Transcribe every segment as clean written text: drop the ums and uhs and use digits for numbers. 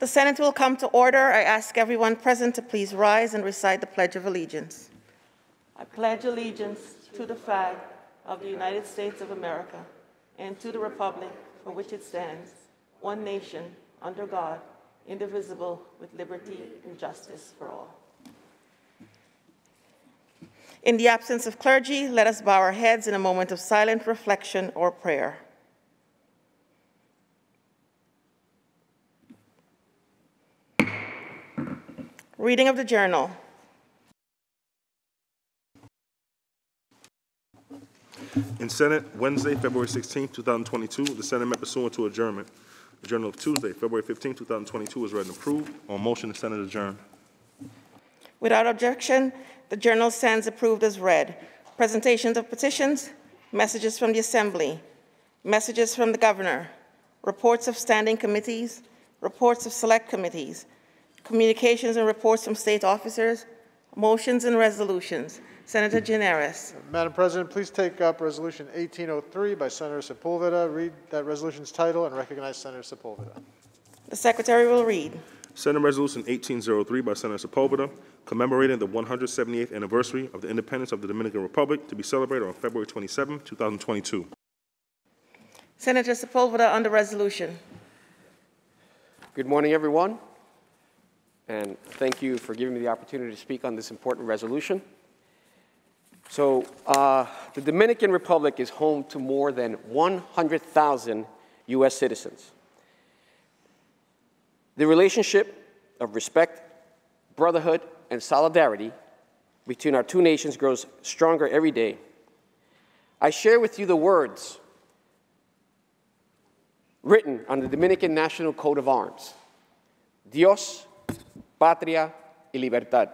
The Senate will come to order. I ask everyone present to please rise and recite the Pledge of Allegiance. I pledge allegiance to the flag of the United States of America and to the republic for which it stands, one nation, under God, indivisible, with liberty and justice for all. In the absence of clergy, let us bow our heads in a moment of silent reflection or prayer. Reading of the journal. In Senate, Wednesday, February 16, 2022, the Senate met pursuant to adjournment. The journal of Tuesday, February 15, 2022 was read and approved. On motion, the Senate adjourned. Without objection, the journal stands approved as read. Presentations of petitions, messages from the Assembly, messages from the Governor, reports of standing committees, reports of select committees, communications and reports from state officers, motions and resolutions. Senator Gineris. Madam President, please take up Resolution 1803 by Senator Sepulveda. Read that resolution's title and recognize Senator Sepulveda. The Secretary will read. Senate Resolution 1803 by Senator Sepulveda, commemorating the 178th anniversary of the independence of the Dominican Republic, to be celebrated on February 27, 2022. Senator Sepulveda on the resolution. Good morning, everyone, and thank you for giving me the opportunity to speak on this important resolution. So, the Dominican Republic is home to more than 100,000 U.S. citizens. The relationship of respect, brotherhood, and solidarity between our two nations grows stronger every day. I share with you the words written on the Dominican National Coat of Arms: Dios, Patria, y Libertad.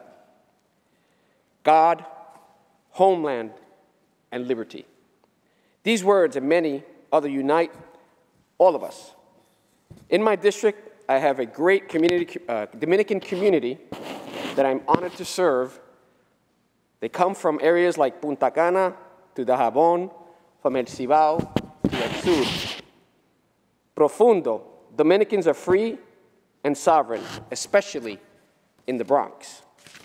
God, homeland, and liberty. These words and many other unite all of us. In my district, I have a great Dominican community that I'm honored to serve. They come from areas like Punta Cana to Dajabon, from El Cibao to El Sur. Profundo, Dominicans are free and sovereign, especially in the Bronx.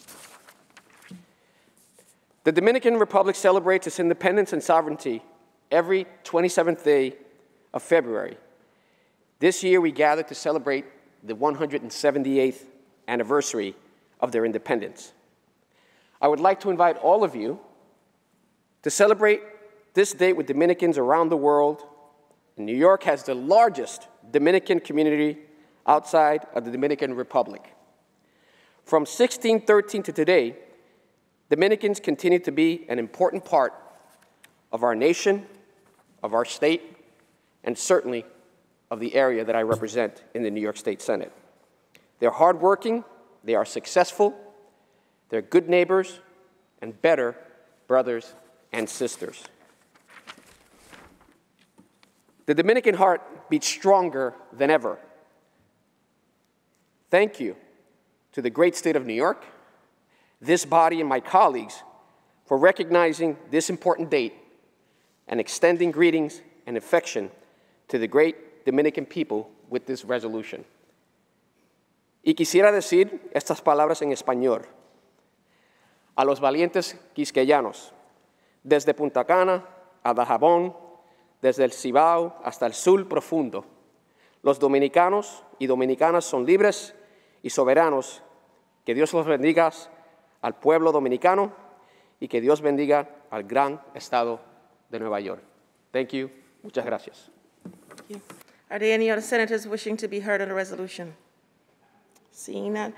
The Dominican Republic celebrates its independence and sovereignty every 27th day of February. This year, we gathered to celebrate the 178th anniversary of their independence. I would like to invite all of you to celebrate this date with Dominicans around the world. New York has the largest Dominican community outside of the Dominican Republic. From 1613 to today, Dominicans continue to be an important part of our nation, of our state, and certainly of the area that I represent in the New York State Senate. They're hardworking, they are successful, they're good neighbors, and better brothers and sisters. The Dominican heart beats stronger than ever. Thank you to the great state of New York, this body, and my colleagues for recognizing this important date and extending greetings and affection to the great Dominican people with this resolution. Y quisiera decir estas palabras en español. A los valientes quisqueyanos, desde Punta Cana a Dajabón, desde el Cibao hasta el sur profundo, los dominicanos y dominicanas son libres y soberanos. Que Dios los bendiga al pueblo dominicano y que Dios bendiga al gran estado de Nueva York. Thank you. Muchas gracias. Thank you. Are there any other senators wishing to be heard on the resolution? Seeing none.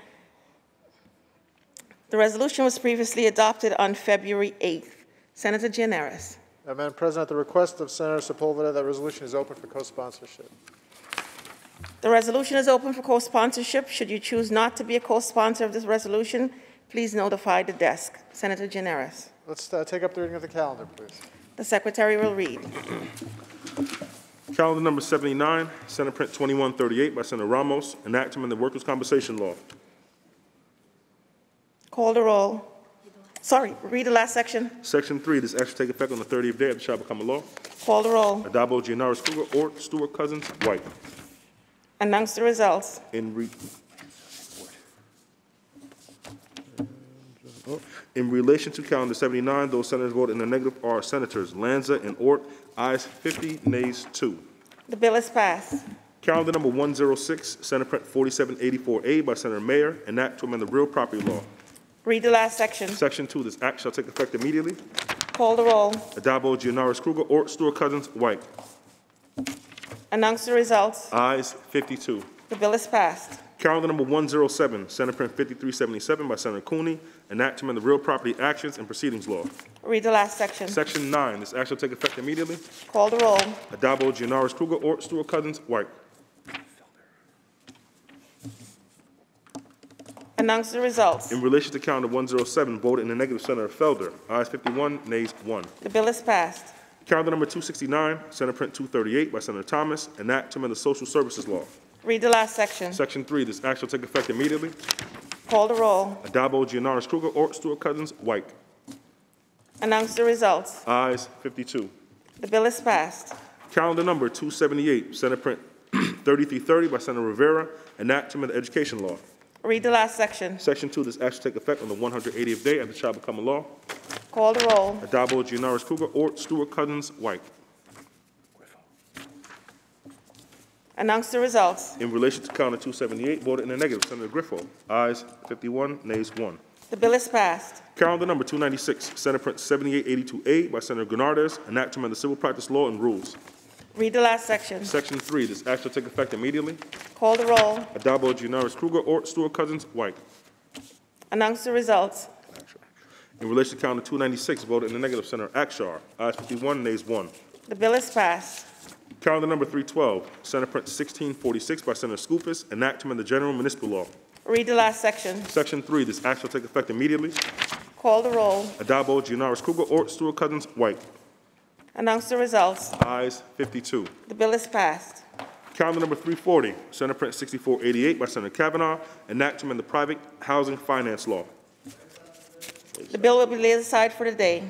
The resolution was previously adopted on February 8th. Senator Gineris. Madam President, at the request of Senator Sepulveda, that resolution is open for co-sponsorship. The resolution is open for co-sponsorship. Should you choose not to be a co-sponsor of this resolution, please notify the desk. Senator Gineris. Let's take up the reading of the calendar, please. The Secretary will read. Calendar number 79, Senate Print 2138 by Senator Ramos, enactment of the Workers' Compensation Law. Call the roll. Sorry, read the last section. Section 3, this act shall take effect on the 30th day after it shall become a law. Call the roll. Adabo, Giannaris, Kruger, Ort, Stewart, Cousins, White. Announce the results. In relation to calendar 79, those senators voted in the negative are Senators Lanza and Ort. Ayes 50, nays 2. The bill is passed. Calendar number 106, Senate Print 4784A by Senator Mayer, an act to amend the real property law. Read the last section. Section 2, this act shall take effect immediately. Call the roll. Adabo, Gianaris Kruger, Ort, Stewart Cousins, White. Announce the results. Ayes 52. The bill is passed. Calendar number 107, Senate Print 5377 by Senator Cooney, an act to amend the real property actions and proceedings law. Read the last section. Section 9, this act shall take effect immediately. Call the roll. Adabo, Gianaris Kruger, Ort, Stewart Cousins, White. Announce the results. In relation to calendar 107, voted in the negative, Senator Felder. Ayes 51, nays 1. The bill is passed. Calendar number 269, Senate Print 238 by Senator Thomas, an act to amend the social services law. Read the last section. Section 3, this act shall take effect immediately. Call the roll. Adabo, Gianaris Kruger, Ort, Stewart Cousins, White. Announce the results. Ayes 52. The bill is passed. Calendar number 278, Senate Print 3330 by Senator Rivera, an act to amend the education law. Read the last section. Section 2, this act shall take effect on the 180th day after the child become a law. Call the roll. Adabo, Gianaris Kruger, Ort, Stewart Cousins, White. Announce the results. In relation to calendar 278, voted in the negative, Senator Griffo. Ayes 51, nays 1. The bill is passed. Calendar number 296, Senate Print 7882A by Senator Granades, an act to amend the civil practice law and rules. Read the last section. Section 3, this act shall take effect immediately. Call the roll. Adabo, Gianaris Kruger, Ort, Stewart Cousins, White. Announce the results. In relation to calendar 296, voted in the negative, Senator Akshar. Ayes 51, nays 1. The bill is passed. Calendar number 312, Senate Print 1646 by Senator Skoufis, an act to amend the general municipal law. Read the last section. Section 3, this act shall take effect immediately. Call the roll. Adabo, Gianaris Kruger, Ort, Stewart Cousins, White. Announce the results. Ayes 52. The bill is passed. Calendar number 340, Senate Print 6488 by Senator Kavanaugh, an act to amend the private housing finance law. The bill will be laid aside for the day.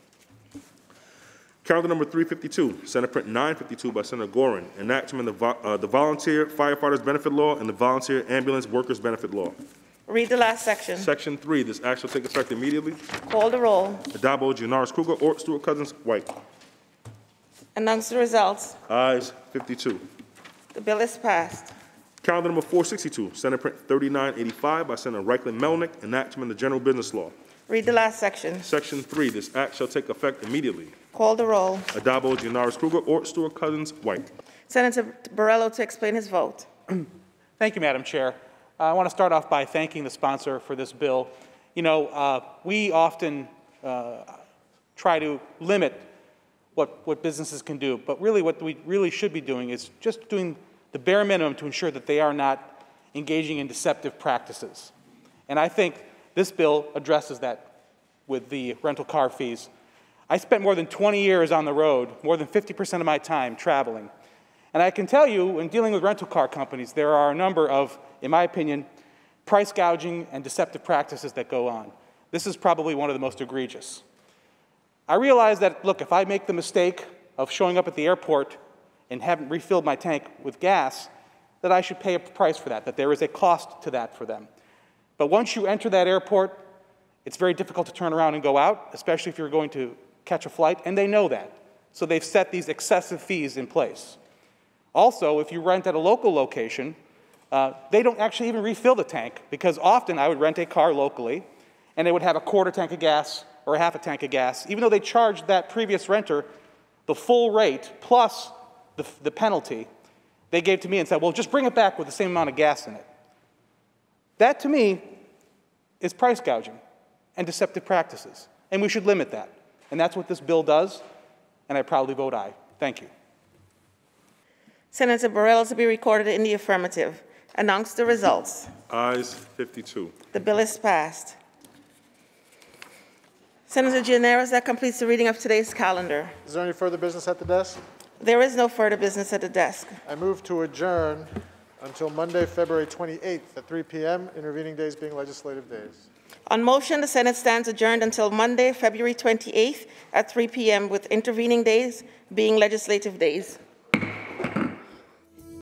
Calendar number 352, Senate Print 952 by Senator Gorin, an act to amend the volunteer firefighters benefit law and the volunteer ambulance workers benefit law. Read the last section. Section 3, this act shall take effect immediately. Call the roll. Adabo, Gianaris Kruger, Ort, Stewart Cousins, White. Announce the results. Ayes 52. The bill is passed. Calendar number 462, Senate Print 3985 by Senator Reichlin Melnick, an act to amend the general business law. Read the last section. Section 3, this act shall take effect immediately. Call the roll. Adabo, Gianaris Kruger, Ort, Stewart Cousins, White. Senator Borrello to explain his vote. Thank you, Madam Chair. I want to start off by thanking the sponsor for this bill. You know, we often try to limit what businesses can do, but really what we really should be doing is just doing the bare minimum to ensure that they are not engaging in deceptive practices. And I think this bill addresses that with the rental car fees. I spent more than 20 years on the road, more than 50% of my time traveling. And I can tell you, in dealing with rental car companies, there are a number of, in my opinion, price gouging and deceptive practices that go on. This is probably one of the most egregious. I realize that, look, if I make the mistake of showing up at the airport and haven't refilled my tank with gas, that I should pay a price for that there is a cost to that for them. But once you enter that airport, it's very difficult to turn around and go out, especially if you're going to catch a flight, and they know that. So they've set these excessive fees in place. Also, if you rent at a local location, they don't actually even refill the tank, because often I would rent a car locally, and they would have a quarter tank of gas or a half a tank of gas, even though they charged that previous renter the full rate plus the penalty they gave to me and said, well, just bring it back with the same amount of gas in it. That, to me, is price gouging and deceptive practices, and we should limit that. And that's what this bill does, and I proudly vote aye. Thank you. Senator Borrello to be recorded in the affirmative. Announce the results. Ayes 52. The bill is passed. Senator Gianaris, that completes the reading of today's calendar. Is there any further business at the desk? There is no further business at the desk. I move to adjourn until Monday, February 28th at 3 p.m., intervening days being legislative days. On motion, the Senate stands adjourned until Monday, February 28th at 3 p.m. with intervening days being legislative days.